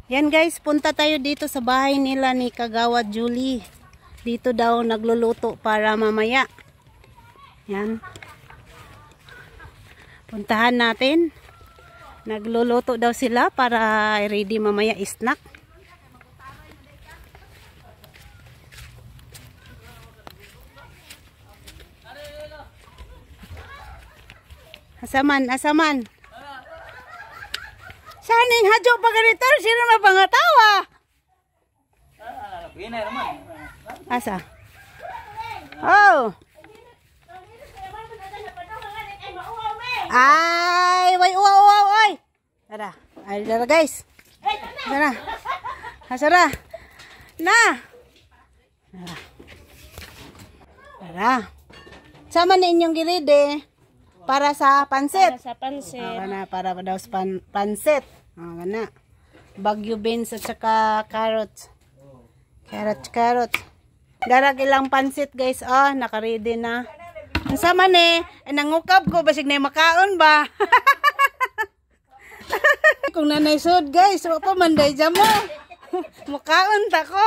Yan guys, punta tayo dito sa bahay nila ni Kagawad Julie. Dito daw nagluluto para mamaya. Yan. Puntahan natin. Nagluluto daw sila para ready mamaya snack. Asaman, asaman. Saning hadyo pa ganito, sino mapangatawa? Asa? Oh. Ay, way uwaw, oy. Tara, ay tara guys. Tara. Hasara. Na. Tara. Tara. Sama na inyong giride. Para sa pansit. Para sa pansit. Para daw sa pansit. Gana. Bagyo beans at saka carrots. Carrots. Darag ilang pansit guys. Oh, naka-ready na. Ang sama ni, nangukab ko. Basig na makaon ba? Kung nanay sud guys. So pa manday dyan mo. Makaon ta ko.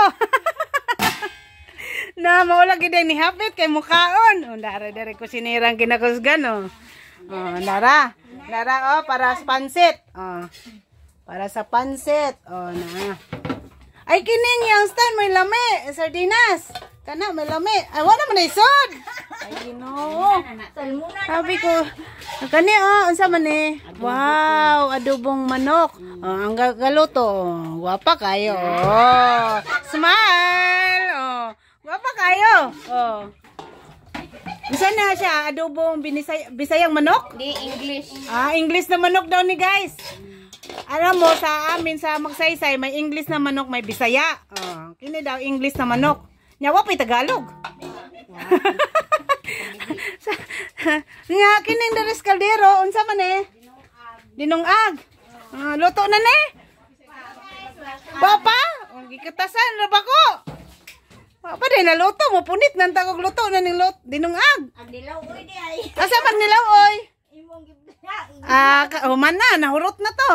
Na mawala gid ni hapit kay mukaon. Oh, dara ko sinirang kinakusgan oh. Oh, Lara, oh, para sa pansit. Oh. Para sa pansit. Oh, na. Ay, kining yung stand, may lami. Sardinas. Kana, may lami. Ay, wala man na isod. Ay, ginoo. Sabi ko, kani, oh, unsa man eh. Wow, adobong manok. Oh, ang galuto. Wapa kayo. Oh, smile. Oh, wapa kayo. Oh. Bisa na siya, adobong Bisayang manok? Di English. English na manok daw ni guys. Alam mo, sa amin sa Magsaysay, may English na manok, may Bisaya. Kini daw English na manok. Nyawa pa'y Tagalog. Nga, kining daris kaldero, unsa man eh? Dinungag. Luto na ne? Papa? Gikatasan na ba ko? Apa day naluto mo punit nang tagog luto na ning dinungag. Ang dilaw oy di ay. Asa man nilaw oy? Imong gibna. Human na nahurot na to.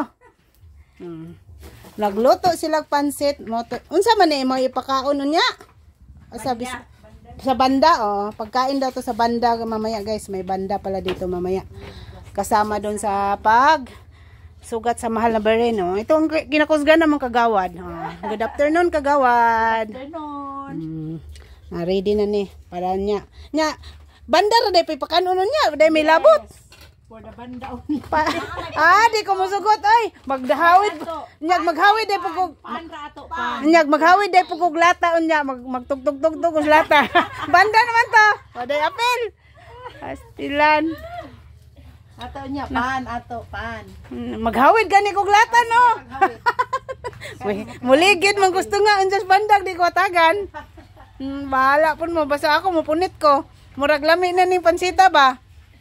Nagluto sila pansit mo. Unsa man ni mo ipakaon unya? Sa banda oh. Pagkain daw to sa banda mamaya guys, may banda pala dito mamaya. Kasama doon sa sugat sa mahal na beren oh. Ito ang kinakusgan namang Kagawad. Good afternoon Kagawad. Good afternoon. Ready na ni para nya. Nya banda ra day pipakanon nya, day may labot. For the banda di ko musugot ay. Magdahawid. Nya maghawid day pugog. Nya maghawid day pugog lata unya magtugtog-tugtog us lata. Banda naman to. O day apel. Astilan. Ato nya pan. Maghawid gani kog lata no. Muligid man gusto nga unjas bandag di ko atagan. Bahala pun mo basta ako mupunit ko. Murag lami na ning pansita ba?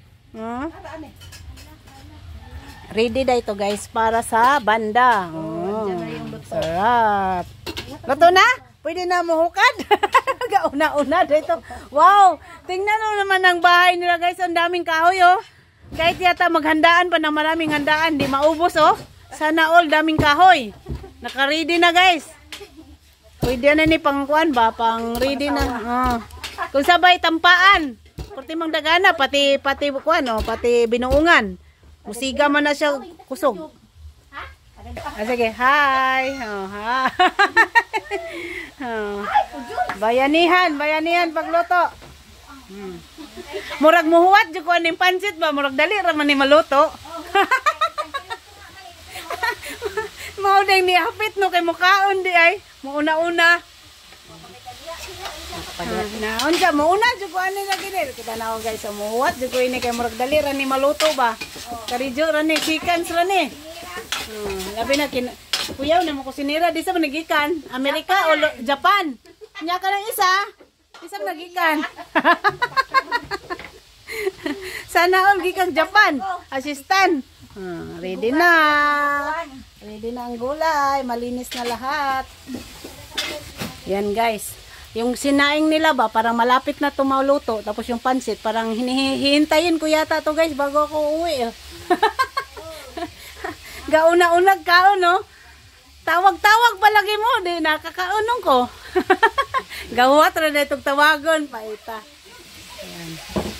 Ready da ito guys para sa banda. Sarap. Luto na? Pwede na muhukad? Gauna-una dito. Wow! Tingnan mo naman ang bahay nila guys. Ang daming kahoy oh. Kahit yata maghandaan pa ng maraming handaan, di maubos oh. Sana all daming kahoy. Naka-ready na guys. Pwede na ni pangkuan ba? Pang ready na. Kung sabay tampaan. Kurti mang dagana pati kuan oh, pati binuungan. Musiga man na siya kusog. Sige, hi. Hi. Bayanihan pagluto. Murag muhuwat jud ko aning pansit ba, murag dali ra man ni maluto. Mao ding ni hapit no kay mukaon di ay. Muuna-una. Unsa muuna jud ko ani lagi dir. Kita na guys, muhuwat jud ko ini kay murag dali ra ni maluto ba. Karijo ra ni chicken ra ni. Labi na kuyaw na mo kusinira di sa manigikan, Amerika o Japan. Nya ka lang isa. Isang nagikan. Sana all gikang Japan. Assistant. Ready na. Ready na ang gulay. Malinis na lahat. Yan guys. Yung sinaing nila ba, parang malapit na tumaluto. Tapos yung pansit, parang hihintayin ko yata to guys bago ako uwi. Gauna-unag kao no. Tawag-tawag palagi mo, di nakakaunong ko. Gawat ra na itong tawagon, paita. Ayan.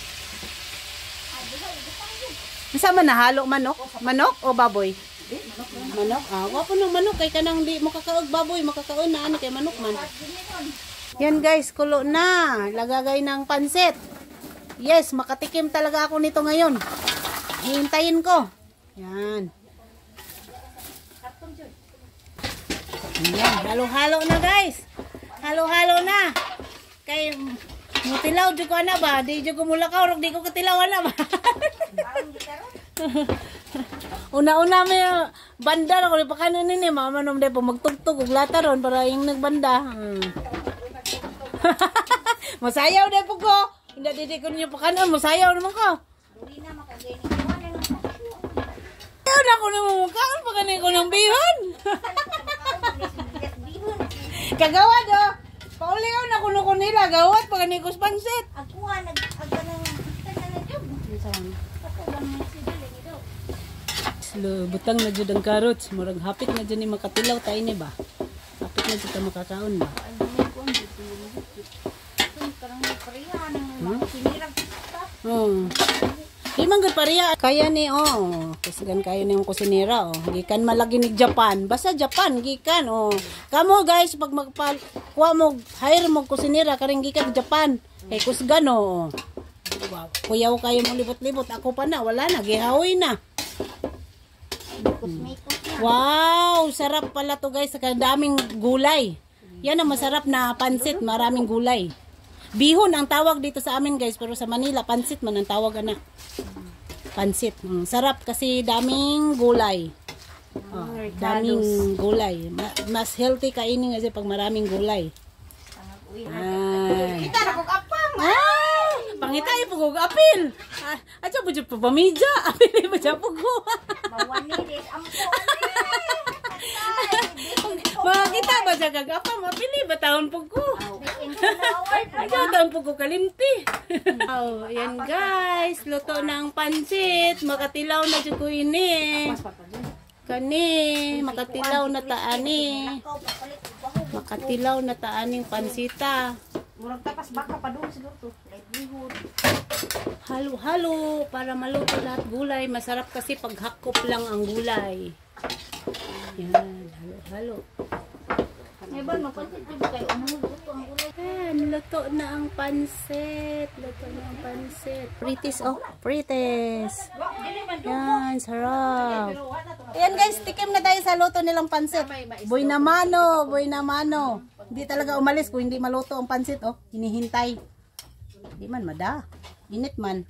Isa man nahalo manok? Manok o baboy? Manok? Ah, wapo ng manok kay kanang di makakaog baboy, makakaon na ano kay manok man. Yan guys, kulo na. Lagagay ng pansit. Yes, makatikim talaga ako nito ngayon. Hihintayin ko. Yan. Yan, halo-halo na guys. Halo-halo na. Kay mutilaw jud ko ana ba? Di jud ko mulakaw, rog di ko katilaw ana ba? Una-una may banda na ko pa kanon ni mama nom de po magtugtog og lata ron para yung nagbanda. Masayaw de po ko. Hindi di ko niyo pa kanon, masayaw naman ko. Ayaw na ko naman mukhaan pa kanin ko ng bihon. Kagawa do. Pauliw na kuno ko nila gawat pa kanin ko pansit. Ako nag-aganang Slow, butang na jud ang carrots, murag hapit na jud ni makatilaw tayo ni ba? Hapit na jud ta makakaon ba? Oh. Di man gud pareha kaya ni kusgan kayo ni yung kusinera gikan malagi ni Japan, basta Japan gikan Kamo guys pag kuha mo hire mo kusinera karing gikan Japan. Kay kusgan Wow. Kuyaw kayo mo libot-libot, ako pa na wala na gihawi na. Wow, sarap pala to guys, sa daming gulay. Yan ang masarap na pansit, maraming gulay. Bihon ang tawag dito sa amin guys, pero sa Manila pansit man ang tawag na. Pansit. Sarap kasi daming gulay. Daming gulay. Mas healthy kainin kasi pag maraming gulay. Kita na kong apang. Pangitay po kong apil. At siya po dyan po pamidya. Apil po dyan po ko. Mawanilis. Ampo. Mga kita ba siya gagapang? Apili ba taon po ko? At siya taon po ko kalimti. Yan guys. Luto ng pansit. Makatilaw na dyan ko ini. Kani. Makatilaw na taani. Makatilaw na taaning pansita. Murag tapas baka pa doon siguro to. Livelihood. Halo-halo para maluto lahat gulay. Masarap kasi pag hakop lang ang gulay. Yan, halo-halo. Ngayon, mapansit din kayo. Luto ang gulay. Yan, luto na ang pansit. Luto na ang pansit. Pritis, pritis. Yan, sarap. Ayan guys, tikim na tayo sa luto nilang pansit. Boy na mano, boy na mano. Hindi talaga umalis kung hindi maluto ang pansit, hinihintay. Hindi man, mada. Init man.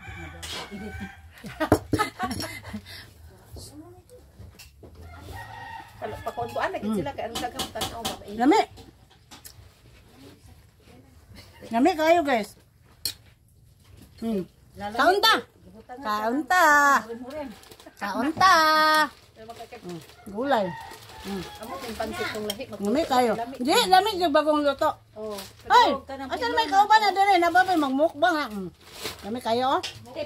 Pakuntuan, naging sila kaya anong dagang tanaw ba? Lami. Lami kayo guys. Kaunta. Kaunta. Kaunta. Gulay. Amo yung pansit kong lahi. Lami kayo. Di, lami yung bagong luto. Ay, asan may kauban na doon nababay magmukbang ha. Lami kayo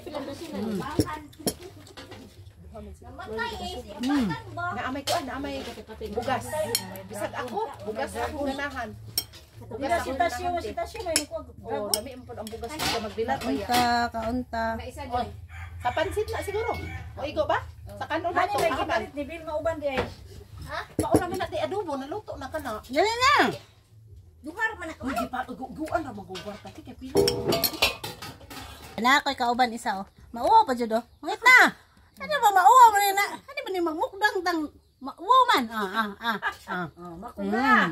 Naamay ko naamay bugas. Bisag ako, bugas ako ganahan. Bugas ako ganahan. Sitasyo may nikuha. Lami ang bugas ko magdilat pa yan. Kaunta. Sa pansit na siguro. O igo ba? Sa kanon na to. Ni Bill mauban di ay. Ha? Mauna mi na di adobo, naluto na ka na. Yan na. Duhar man ako. Uy, pa guan ra magugwar ta kay pila. Ana koy kauban isa Mauwa pa jud Ngit na. Ano ba mauwa mo na? Ano ba ni magmukdang tang mauwa man? Makuna.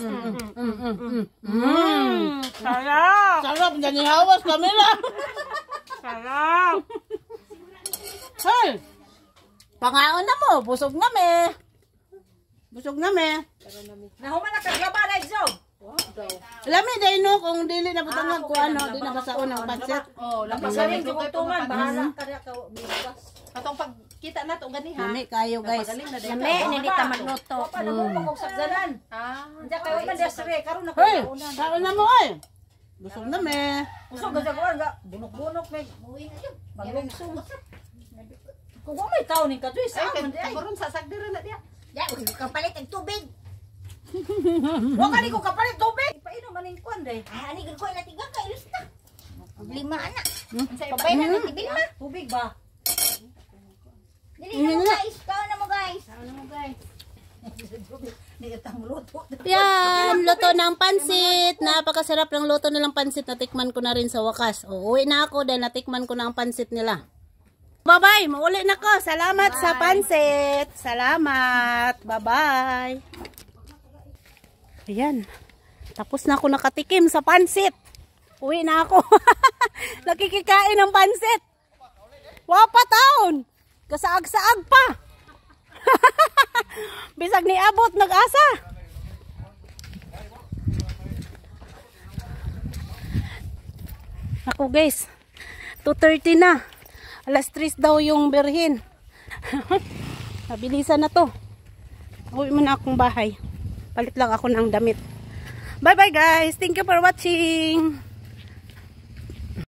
Sarap. Sarap dyan hawas kamera. Sarap. Hey. Pangaon na mo, busog na me. Busog na me. Nahuman na kaglaba na iso. Lami dai no kung dili na butangag ko di na basaon ang pansit. Lampasarin ko tuman bahala ka ka bigas. Katong pagkita na to ganiha. Lami kayo guys. Lami Ni di ta magluto. Paano mo kog sagdanan? Diya kayo man desre karon na Hey, ko una. kaon na mo Busog na me. Usog gagawan ga bunok-bunok may maglungsong. Kung may taon ni ka to isa Ay, man di ay. karon sa sagdira na diya. Ya, huwag ka palit ang tubig. Huwag ka ni ko kapalit tubig. Painom maning kuan day. Ah, ani ko na tiga ka ilista. Problema ana. Sa Pabay na ng tibin ma. tubig ba? Dili na mo guys. Kao na mo guys. Ano mo guys? Nitang luto. Yan, luto ng pansit. Napakasarap ng luto nilang pansit. Natikman ko na rin sa wakas. O, uwi na ako dahil natikman ko na ang pansit nila. Bye-bye, mauli na ko. Salamat sa pansit. Salamat. Bye-bye. Ayan. Tapos na ako nakatikim sa pansit. Uwi na ako. Nakikikain ng pansit. Wapa taon. Kasaag-saag pa. Bisag ni abot nag-asa. Ako guys, 2:30 na. Alas 3 daw yung berhin. Nabilisan na to. Uwi mo na akong bahay. Palit lang ako ng damit. Bye bye guys. Thank you for watching.